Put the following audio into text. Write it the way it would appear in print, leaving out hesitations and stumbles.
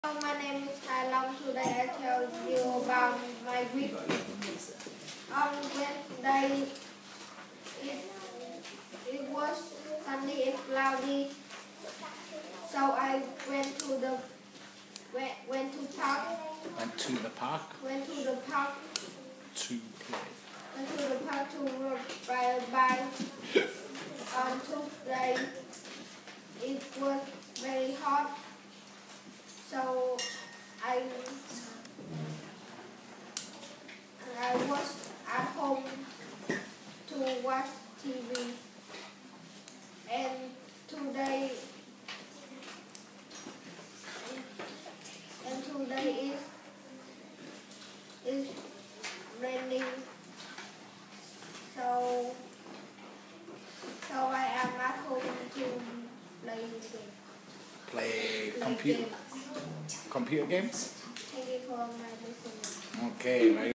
My name is Hải Long. Today I tell you about my week. On Wednesday, it was sunny and cloudy, so I went to the park. Went to the park Went to the park. to play. Went to the park to ride a bike. On Tuesday, it was very hot, so I was at home to watch TV. And today is raining, so I am at home to play Play games. computer games? Thank you for my listening. Okay, very